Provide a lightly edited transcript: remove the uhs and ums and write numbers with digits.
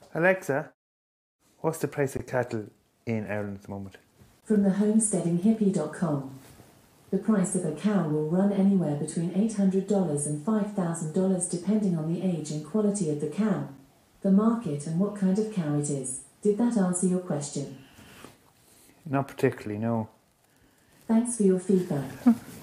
Alexa, what's the price of cattle in Ireland at the moment? From the homesteadinghippie.com. The price of a cow will run anywhere between $800 and $5,000 depending on the age and quality of the cow, the market and what kind of cow it is. Did that answer your question? Not particularly, no. Thanks for your feedback.